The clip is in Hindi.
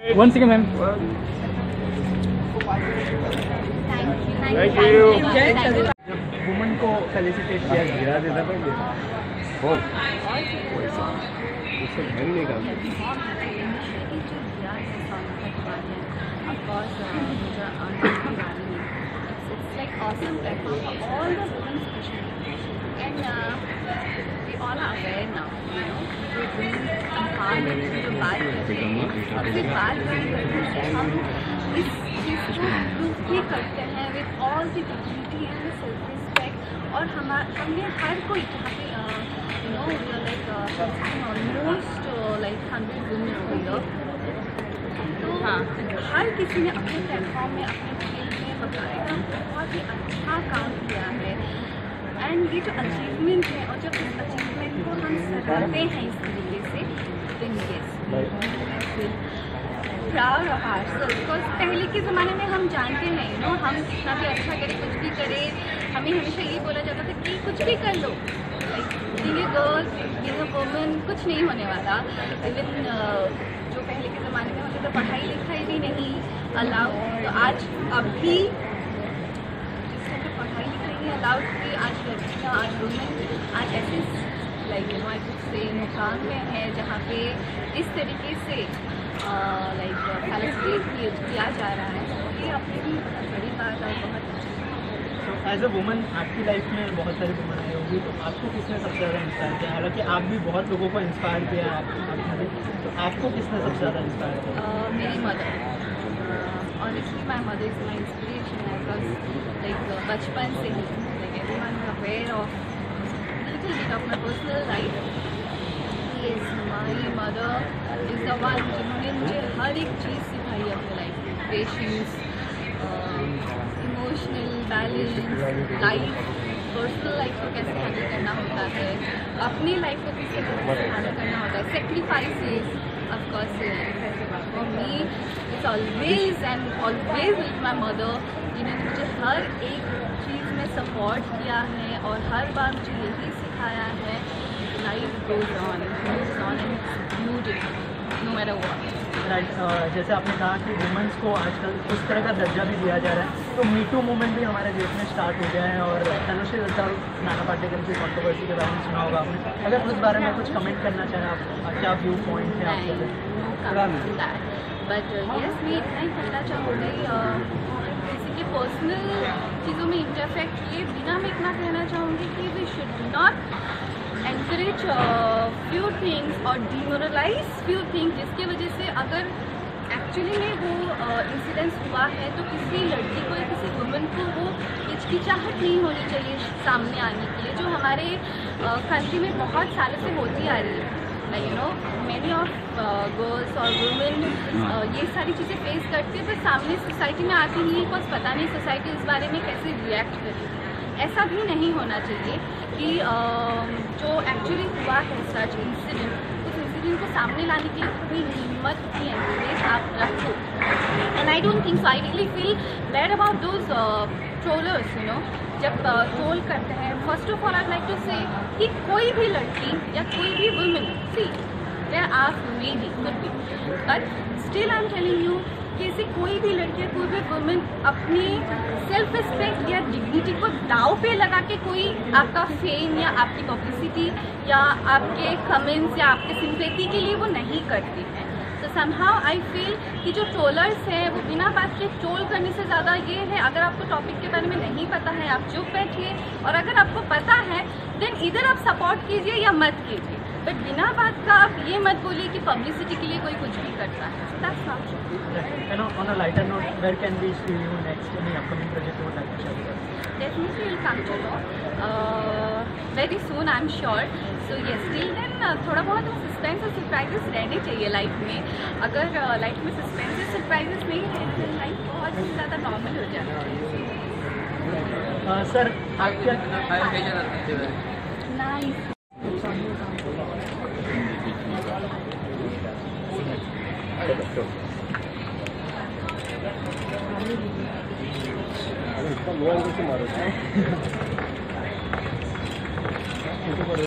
One second ma'am. Thank you. जब वुमन को फेलिसिटेट किया गिरा देता पहले उससे घर नहीं काम It's like awesome platform for all the women especially, and we all are aware now, you know, empowerment की जो बात करते हैं, फिर बात करने से हम इस चीज़ को प्रूव भी करते हैं with all the dignity and the self respect, और हमने हर कोई जहाँ पे you know we are like almost like 100 women here, तो हर किसी ने अपने प्लेटफॉर्म में अपने फील्ड में बकायदा बहुत ही अच्छा काम किया है, एंड ये जो अचीवमेंट है और जब इस अचीवमेंट को हम सराहते हैं इस तरीके से, then yes, proud of ourselves, because पहले के ज़माने में हम जानते हैं यू नो, हम कितना भी अच्छा करें कुछ भी करें, हमें हमेशा ये बोला जाता था कि कुछ भी कर लो, like being a girl being a woman कुछ नहीं होने वाला। इवन जो पहले के ज़माने में होता था पढ़ाई लिखाई भी नहीं अलाउड, तो आज अब भी जिस तरह पढ़ाई लिखाई नहीं अलाउड थी, आज लड़कियाँ आज वुमेन आज ऐसे like you know I could say मुकाम में है जहाँ पे इस तरीके से लाइक फेलिसिटेट किया जा रहा है, तो ये अपने भी बहुत बड़ी बात और बहुत एज अ वुमन आपकी लाइफ में बहुत सारी वुमन आई होगी, तो आपको किसने सबसे ज़्यादा इंस्पायर किया? हालांकि आप भी बहुत लोगों को इंस्पायर किया आपने, तो आपको किसने सबसे ज़्यादा इंस्पायर किया? मेरी mother, honestly my mother is my inspiration, because like बचपन से ही like everyone is aware of little bit of my personal life, is my mother is the one जिन्होंने मुझे हर एक चीज़ सिखाई अपनी लाइफ में, patience, emotional balance, life personal life को कैसे हैंडल करना होता है, अपनी लाइफ को किस तरीके से हैंडल करना होता है, sacrifices of course for me it's always and always with my mother, जिन्होंने मुझे हर एक चीज़ में सपोर्ट किया है और हर बार मुझे यही सिखाया है life goes on and beautiful no matter what. Right, जैसे आपने कहा कि वुमेंस को आजकल उस तरह का दर्जा भी दिया जा रहा है, तो मीटू मूवमेंट भी हमारे देश में स्टार्ट हो गया है, और तनुश्री दत्ता और नाना पाटेकर की कंट्रोवर्सी के बारे में सुना होगा आपने, अगर उस बारे में कुछ कमेंट करना चाहें आप, क्या व्यू पॉइंट है आपके? बट यस मैं इतना ही कहना चाहूँगी, किसी के पर्सनल चीज़ों में इंटरफेक्ट किए बिना मैं इतना कहना चाहूँगी कि we should not encourage few things और demoralize few things, जिसकी वजह से अगर एक्चुअली में वो इंसिडेंस हुआ है तो किसी लड़की को या किसी वुमन को वो हिचकिचाहट नहीं होनी चाहिए सामने आने के लिए, जो हमारे कंट्री में बहुत सालों से होती आ रही है, like you know many of girls और वुमेन ये सारी चीज़ें फेस करती है, पर सामने सोसाइटी में आती नहीं है, बिकॉज पता नहीं सोसाइटी इस बारे में कैसे रिएक्ट करेगी। ऐसा भी नहीं होना चाहिए कि जो एक्चुअली हुआ है सच इंसिडेंट, उस इंसिडेंट को सामने लाने के लिए पूरी हिम्मत की एनकरेज आप रखो, and I don't think so, I really feel bad about those trollers you know, जब ट्रोल करते हैं। First of all I like to say कि कोई भी लड़की या कोई भी women, see there are maybe could be, but still I am telling you कि ऐसी कोई भी लड़की या कोई भी वुमेन अपनी सेल्फ रिस्पेक्ट या डिग्निटी को दाव पे लगा के कोई आपका फेम या आपकी पब्लिसिटी या आपके कमेंट्स या आपके सिंपैथी के लिए वो नहीं करती है। तो समहाउ आई फील कि जो ट्रोलर्स हैं वो बिना बात के ट्रोल करने से ज़्यादा ये है, अगर आपको टॉपिक के बारे में नहीं पता है आप चुप बैठिए, और अगर आपको पता है देन इधर आप सपोर्ट कीजिए या मत कीजिए, बट बिना बात का आप ये मत बोलिए कि पब्लिसिटी के लिए कोई कुछ भी करता है। That's not true. You know, on a lighter note, where can we see you next? Any upcoming project you would like to share with us? Definitely will come to know very soon, I'm sure. So yes, till then थोड़ा बहुत सस्पेंस और सरप्राइजेस रहने चाहिए लाइफ में। अगर लाइफ में सस्पेंस और सरप्राइजेस नहीं है तो लाइफ बहुत ही ज़्यादा नॉर्मल हो जाती है। सर आपके नाइस मारो